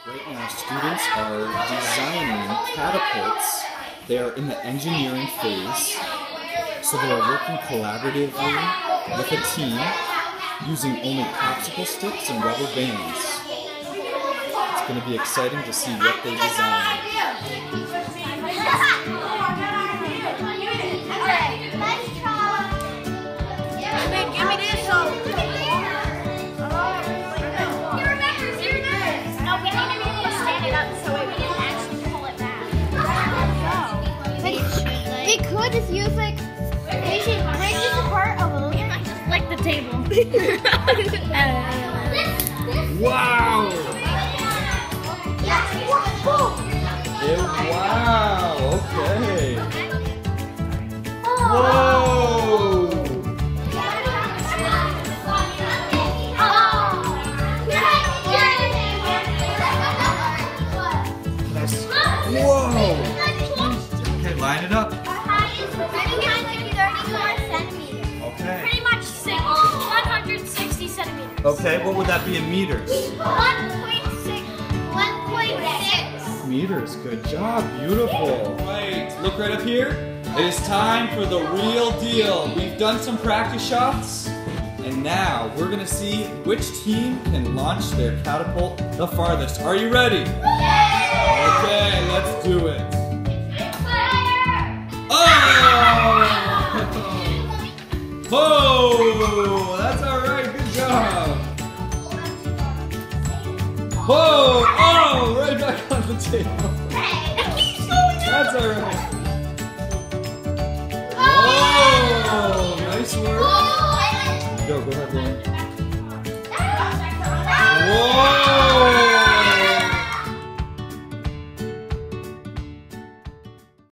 Right now, students are designing catapults. They are in the engineering phase, so they are working collaboratively with a team using only popsicle sticks and rubber bands. It's going to be exciting to see what they design. Give me this one. We could just use we should break this apart a little bit. Just like the table. Wow! Wow, okay. Whoa! Whoa! Okay, line it up. Okay. Pretty much 160 centimeters. Okay, what would that be in meters? 1.6. Meters, good job, beautiful. Right, look right up here. It is time for the real deal. We've done some practice shots, and now we're gonna see which team can launch their catapult the farthest. Are you ready? Okay, let's do it. Oh! Oh, that's all right, good job. Whoa! Oh, right back on the table. That's all right. Oh, nice work. Go ahead, Lauren.